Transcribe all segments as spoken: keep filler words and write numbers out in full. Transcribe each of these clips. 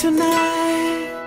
tonight.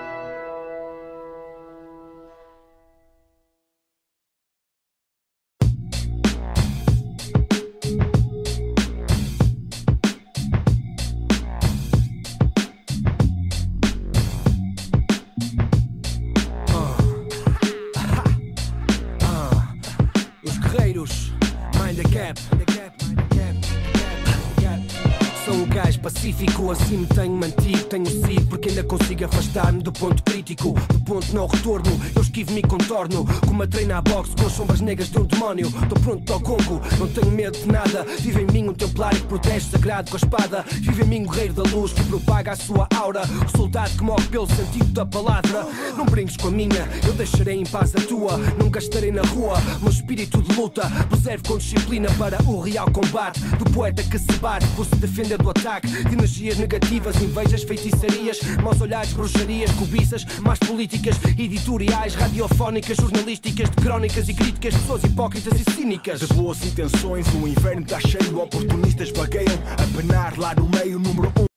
Pacífico, assim me tenho mantido, tenho sido, porque ainda consigo afastar-me do ponto crítico, do ponto não retorno. Eu esquivo-me e contorno, como a treina a boxe com as sombras negras de um demónio. Estou pronto ao gongo, não tenho medo de nada. Vive em mim um templário que protege sagrado com a espada. Vive em mim o guerreiro da luz que propaga a sua aura, o soldado que morre pelo sentido da palavra. Não brinques com a minha, eu deixarei em paz a tua. Não gastarei na rua, meu espírito de luta. Preservo com disciplina para o real combate do poeta que se bate por se defender do ataque de energias negativas, invejas, feitiçarias, maus olhares, bruxarias, cobiças, más políticas, editoriais, radiofónicas, jornalísticas, de crónicas e críticas, pessoas hipócritas e cínicas. De boas intenções, o inferno está cheio, oportunistas vagueiam a penar lá no meio, número um.